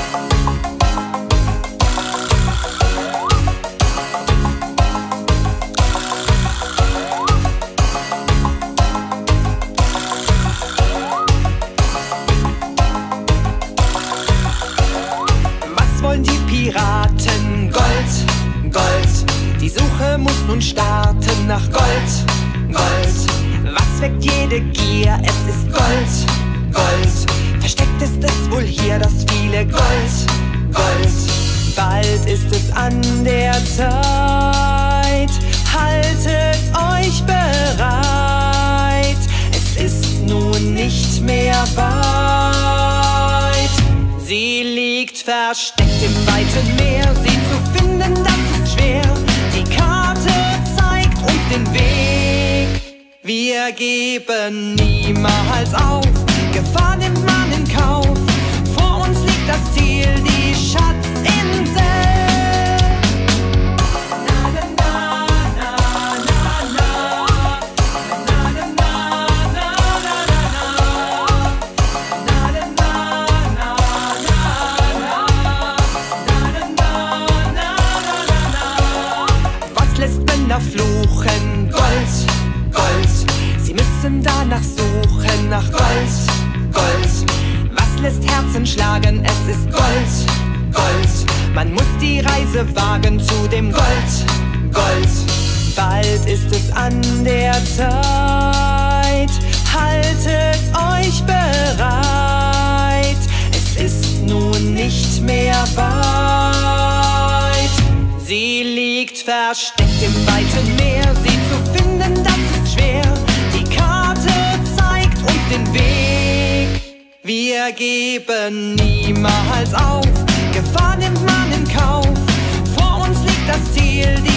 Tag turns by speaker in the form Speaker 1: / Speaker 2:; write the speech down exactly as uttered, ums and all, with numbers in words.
Speaker 1: Piraten, Gold, Gold, die Suche muss nun starten nach Gold, Gold. Was weckt jede Gier? Es ist Gold, Gold. Versteckt ist es wohl hier, das viele Gold, Gold. Bald ist es an der Zeit, haltet euch bereit. Es ist nun nicht mehr weit. Sie liegt versteckt im weiten Meer, sie zu finden, das ist schwer. Die Karte zeigt uns den Weg, wir geben niemals auf. Gefahr nimmt man in Kauf, vor uns liegt das Ziel, die Schatzinsel. Fluchen, Gold, Gold. Sie müssen danach suchen, nach Gold, Gold. Was lässt Herzen schlagen? Es ist Gold, Gold. Man muss die Reise wagen zu dem Gold, Gold. Bald ist es an der Zeit, haltet euch bereit. Es ist nun nicht mehr weit. Sie liegt versteckt im weiten Meer, sie zu finden, das ist schwer. Die Karte zeigt uns den Weg, wir geben niemals auf. Gefahr nimmt man in Kauf, vor uns liegt das Ziel, die